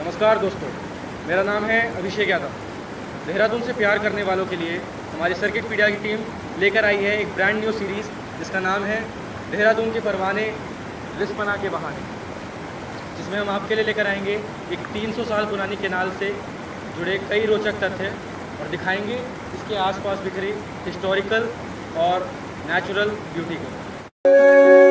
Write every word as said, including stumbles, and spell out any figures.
नमस्कार दोस्तों, मेरा नाम है अभिषेक यादव। देहरादून से प्यार करने वालों के लिए हमारी सर्किट पीडिया की टीम लेकर आई है एक ब्रांड न्यू सीरीज़ जिसका नाम है देहरादून के परवाने रिस्पना के बहाने, जिसमें हम आपके लिए लेकर आएंगे एक तीन सौ साल पुरानी केनाल से जुड़े कई रोचक तथ्य और दिखाएंगे इसके आसपास बिखरी हिस्टोरिकल और नेचुरल ब्यूटी को।